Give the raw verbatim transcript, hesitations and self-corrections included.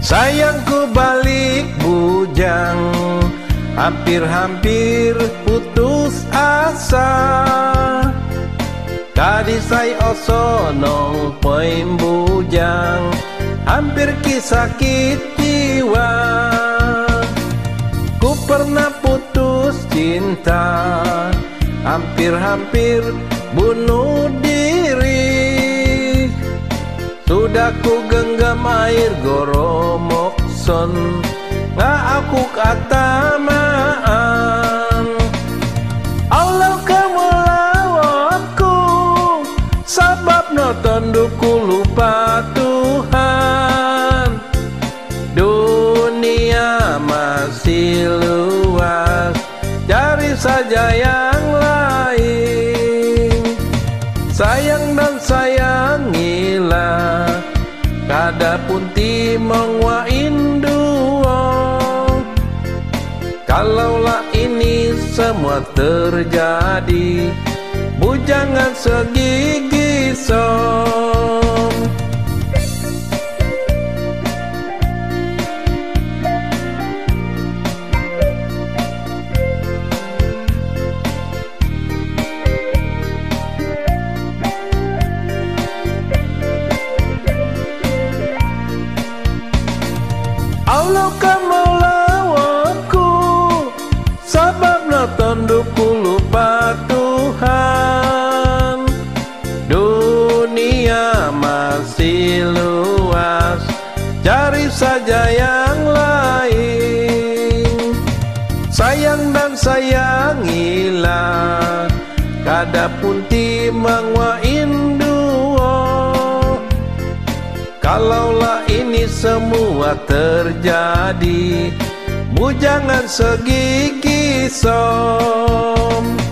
Sayangku balik bujang, hampir-hampir putus asa. Kadisai osonong poin bujang, hampir kisakit jiwa. Ku pernah putus cinta, hampir-hampir bunuh diri. Sudah ku genggam air goromokson, nggak aku kata maan. Allah kamu lawatku, sabab nonton duku lupa Tuhan. Dunia masih luas, cari saja yang lain. Sayang dan sayangilah, kada pun timong wa induo. Kalaulah ini semua terjadi, bujangan segigi som. Allah kamu lawanku, sabab nonton duku lupa Tuhan. Dunia masih luas, cari saja yang lain. Sayang dan sayangilah, kada pun timang wa induo. Kalaulah ini semua terjadi, bujangan segigi som.